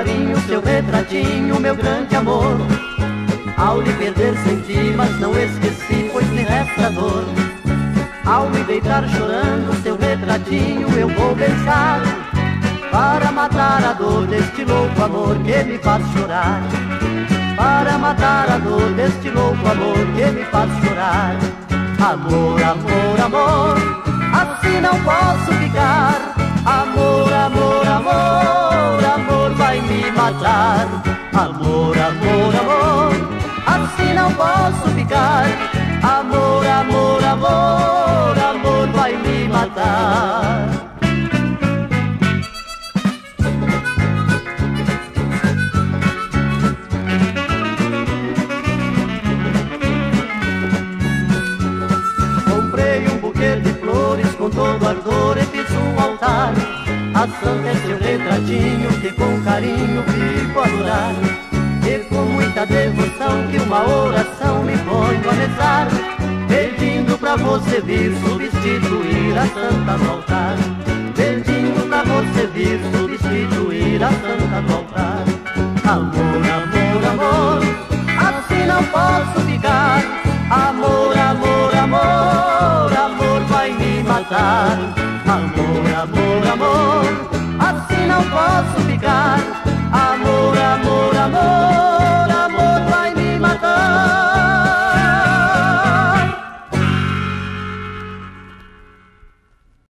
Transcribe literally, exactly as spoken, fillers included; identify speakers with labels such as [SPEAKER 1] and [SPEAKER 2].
[SPEAKER 1] carinho, seu retratinho, meu grande amor. Ao lhe perder senti, mas não esqueci, pois me resta dor. Ao me deitar chorando, seu retratinho eu vou beijar, para matar a dor deste louco amor que me faz chorar. Para matar a dor deste louco amor que me faz chorar. Amor, amor, amor, assim não posso ficar. Amor, amor, amor, amor vai me matar. Amor, amor, amor, assim não posso ficar. Amor, amor, amor, amor vai me matar. Comprei um buquê de flores com todo ardor e fiz um altar. A santa é seu retratinho que com carinho fico a adorar. E com muita devoção que uma oração me ponho a rezar, pedindo pra você vir substituir a santa no altar. Pedindo pra você vir substituir a santa no altar. Amor, amor, amor, assim não posso ficar. Amor, amor, amor, amor vai me matar. Amor, amor, amor, assim não posso ficar.